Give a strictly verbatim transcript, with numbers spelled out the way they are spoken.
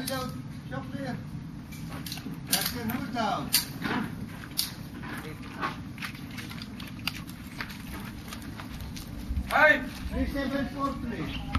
Kijk zo, shop weer. Lekker goed down. Hey! Please step in forward, please.